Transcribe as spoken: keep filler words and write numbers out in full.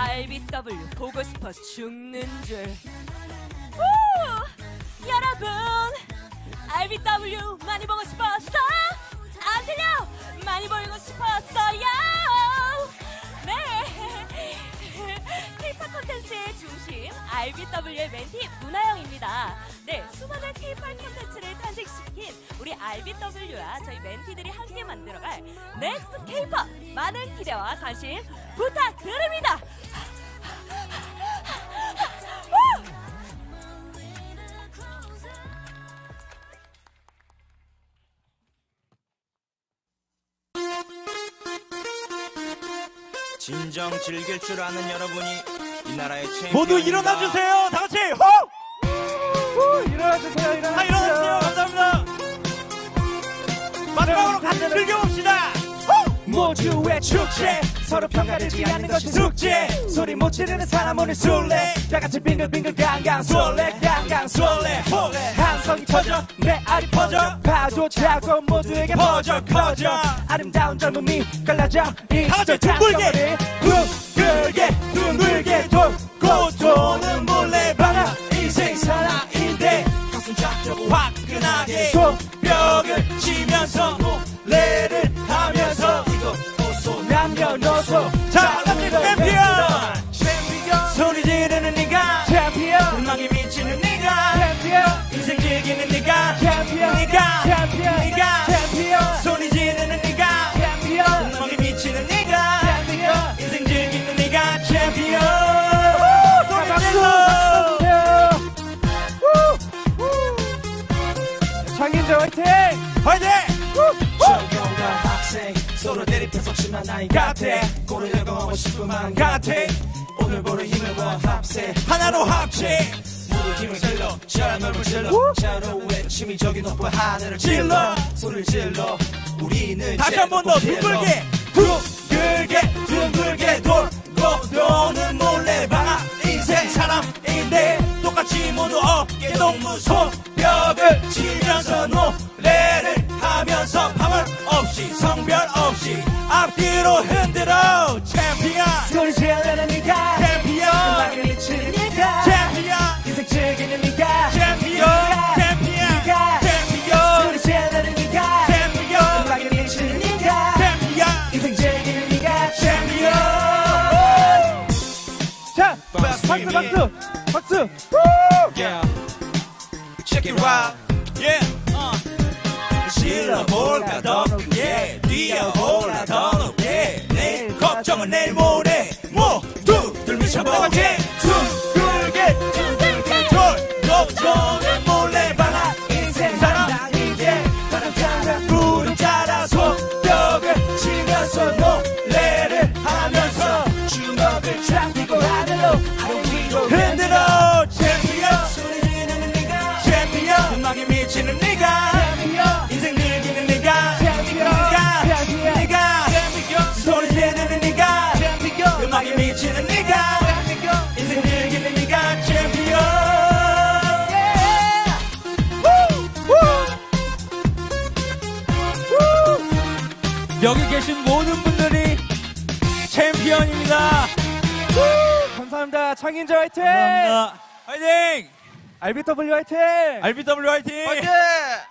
알비더블유 보고 싶어 죽는 줄. 우! 여러분, 알비더블유 많이 보고 싶었어? 안 들려? 많이 보고 싶었어요. 네. K-팝 콘텐츠의 중심 알비더블유의 멘티 문하영입니다. 네, 수많은 K-팝 콘텐츠를 탄생시킨 우리 알비더블유와 저희 멘티들이 함께 만들어갈 넥스트 K-팝 많은 기대와 관심 부탁드립니다. 진정 즐길 줄 아는 여러분이 이 나라의 챔피언입니다. 모두 일어나 주세요. 다 같이 호! 후! 일어나 주세요. 일어나 다 일어나 주세요. 감사합니다. 마지막으로 같이 즐겨봅시다. 모두의 축제 서로 평가되지 않는 것이 숙제 소리 못 지르는 사람 오늘 술래 다같이 빙글빙글 강강 술래 강강 술래 한 성이 터져 내 알이 퍼져 파도 차고 모두에게 퍼져 커져 아름다운 젊음이 갈라져 다같이 둥글게 둥글게 둥글게 돌고 도는 몰래방아 인생 사나이인데 가슴 작고 화끈하게 손뼉을 치면서 노래를 하면서 남녀노소 자, 챔피언! 챔피언 소리 지르는 네가 챔피언 음악에 미치는 네가 챔피언 인생 즐기는 네가 챔피언 네가 챔피언 네가 챔피언 소리 지르는 네가 챔피언 음악에 미치는 네가 챔피언 인생 즐기는 네가 챔피언. 소리 질러! 장인재 화이팅! 화이팅! 적용과 학생 서로 대립해서 친한 나이 같아 꼬리 열공하고 싶은 마음 같아 오늘 보는 힘을 모아 합세 하나로 합체 모두 힘을 질러 자 넓을 질러 자로 외침이 저기 높은 하늘을 질러 소리를 질러 우리는 다시 한 번 더 둥글게 둥글게 둥글게 돌고 도는 몰래방아 인생 사람인데 똑같이 모두 어깨 동무 손뼉을 치면서 노래를 하면서 파벌 없이 성별 없이 앞뒤로 흔들어 챔피언 소리 지르는 네가 챔피언 음악에 미치는 네가 챔피언 인생 즐기는 네가 챔피언 챔피언 챔피언 소리 지르는 네가 챔피언 음악에 미치는 네가 챔피언 인생 즐기는 네가 챔피언. 자, 박수 박수 박수 Yeah, check it out. Yeah, uh. 질러볼까 더 크게 뛰어볼까 더 높게 내일 걱정은 내일 모레 모두들 미쳐보게 둥글게 둥글게 돌고 도는 몰래방아 인생 사랑이게 바람타는 구름 따라 손뼉을 치면서 노래를 하면서 주먹을 잡히고 하늘로 하루 흔들어 챔피언 소리 지르는 네가 챔피언 음악에 미치는 네가 챔피언 인생 즐기는 네가 챔피언 네가 챔피언 네가 챔피언 소리 지르는 네가 챔피언 음악에 미치는 네가 챔피언 인생 즐기는 네가 챔피언. 여기 계신 모든 분들이 챔피언입니다. 감사합니다. 창인재 화이팅! 감사합니다. 화이팅! 알비더블유 화이팅! 알비더블유 화이팅! 화이팅!